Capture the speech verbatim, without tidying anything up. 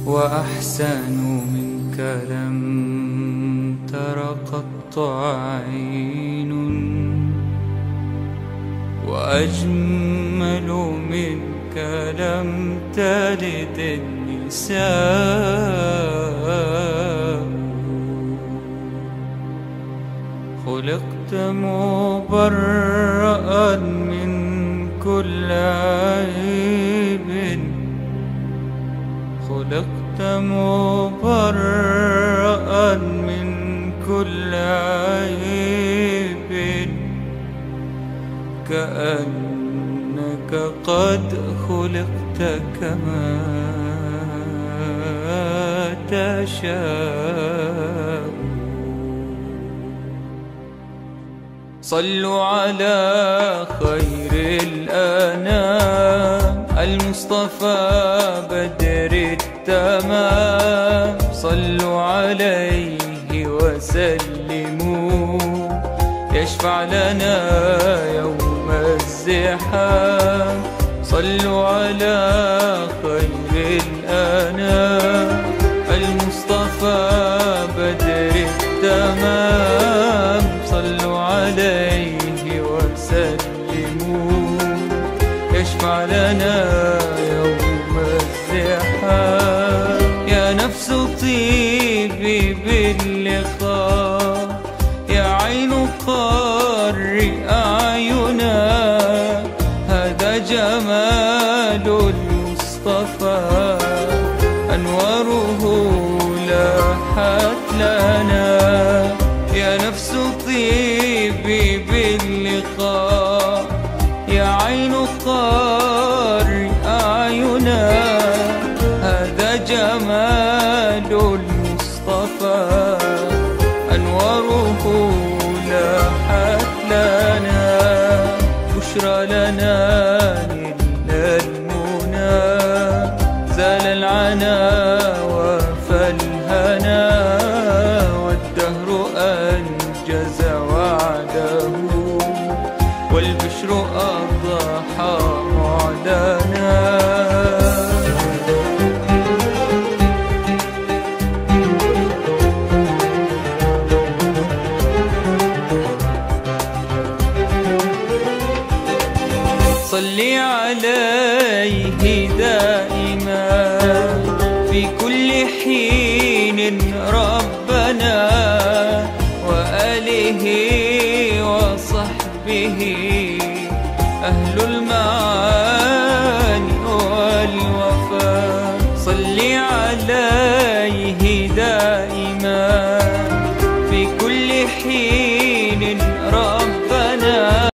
وأحسن منك لم تر قط عين، وأجمل منك لم تلد النساء. خلقت مبرأ من كل عيب، خلقت مبرأ من كل عيب، كأنك قد خلقت كما تشاء. صلوا على خير الأنام المصطفى بدر التمام. صلوا عليه وسلموا يشفع لنا يوم الزحام. صلوا على خير الأنام المصطفى بدر التمام. صلوا عليه وسلموا يشفع لنا يوم الزحام. يا نفس طيبي باللقاء، يا عين قري أعينا. هذا جمال المصطفى أنواره لاحت لنا. يا نفس طيبي باللقاء، يا عين قري أعينا. هذا جمال المصطفى أنواره لاحت لنا. بشرى لنا نلنا المنى، زال العنا وفالهنا. والدهر أنجز وعده، والبشر أضحى معلنا. صل عليه دائما في كل حين ربنا، وآله وصحبه أهل المعاني والوفاء. صل عليه دائما في كل حين ربنا،